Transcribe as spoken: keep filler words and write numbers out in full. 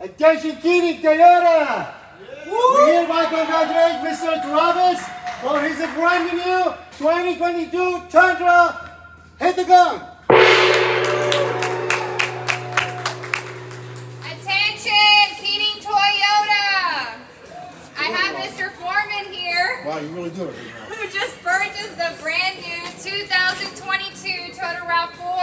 Attention, Keating Toyota! We hereby congratulate Mister Travis for his brand new twenty twenty-two Tundra. Hit the gun! Attention, Keating Toyota! I have Mister Foreman here. Wow, you really do it. Who just purchased the brand new two thousand twenty-two Toyota RAV four.